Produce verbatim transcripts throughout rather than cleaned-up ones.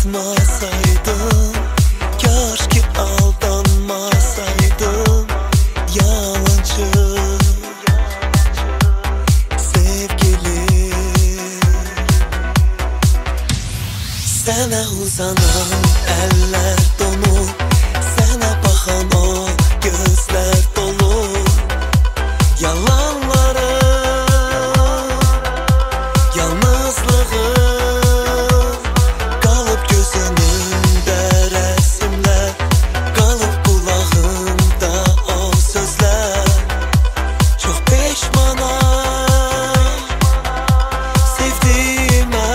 aldatmasaydım, keşke aldanmasaydım. Yalancı sevgili, sana uzanan eller donup, sana bakan o gözler dolu. Yalanları, yalnızlığım kalıp göz önümde resimler, kalıp kulağımda o sözler. Çok pişmanım sevdiğime.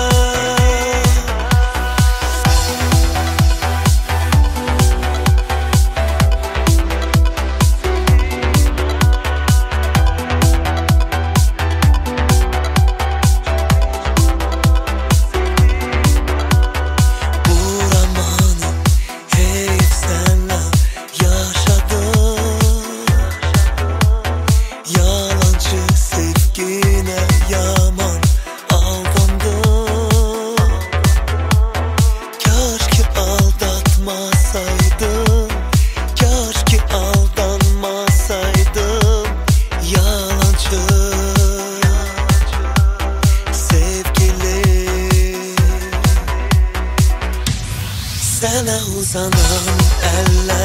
Yaman aldandım, keşke aldatmasaydım, keşke aldanmasaydım. Yalancı sevgili, sana uzanan eller